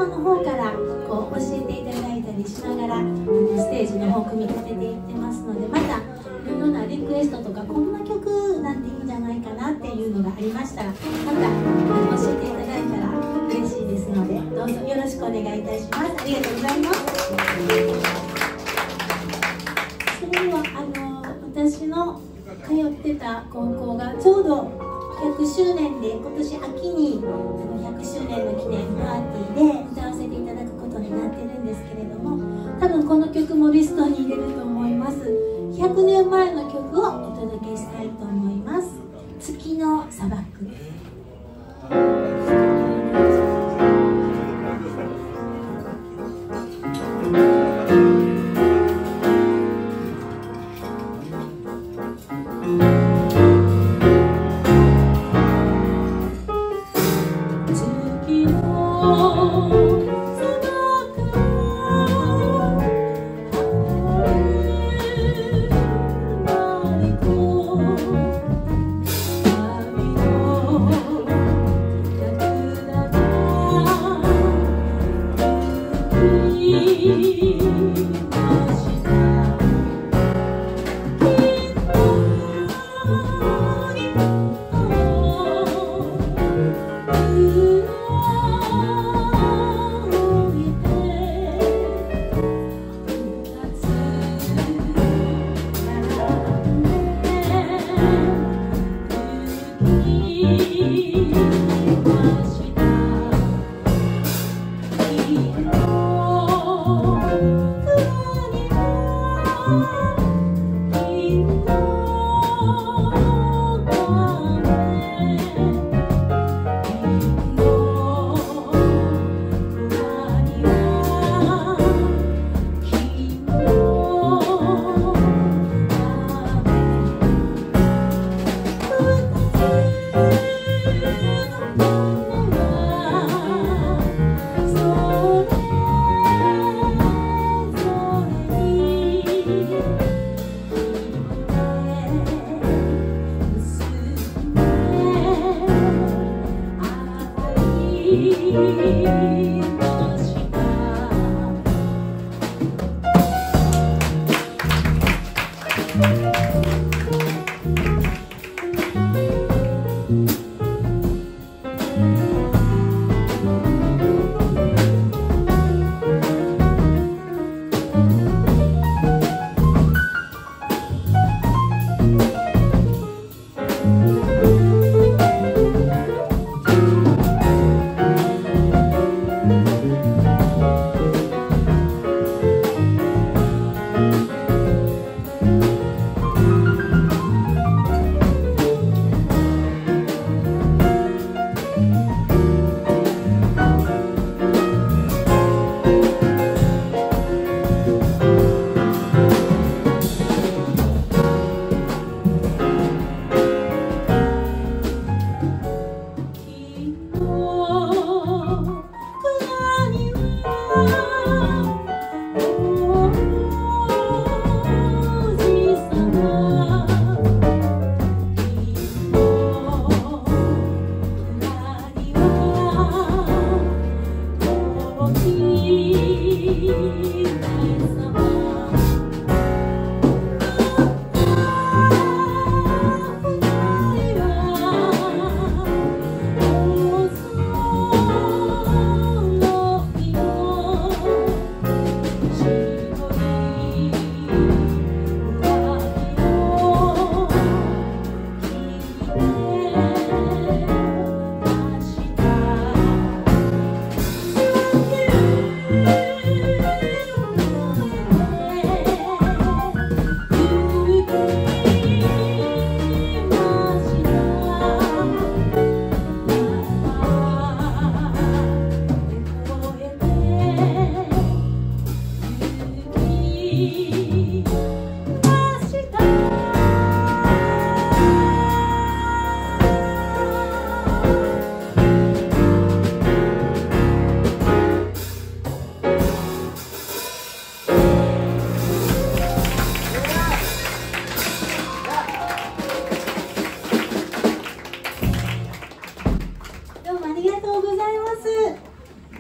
の方からこう教えていただいたりしながらステージの方組み立てていってますので、またいろんなリクエストとかこんな曲なんていいんじゃないかなっていうのがありましたら、また教えていただいたら嬉しいですので、どうぞよろしくお願いいたします。ありがとうございます。それでは私の通ってた高校がちょうど100周年で、今年秋に100周年の記念パーティーで歌わせていただくことになってるんですけれども、多分この曲もリストに入れると思います。100年前の曲をお届けしたいと思います。月の砂漠。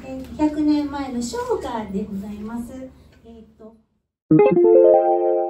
100年前の唱歌でございます。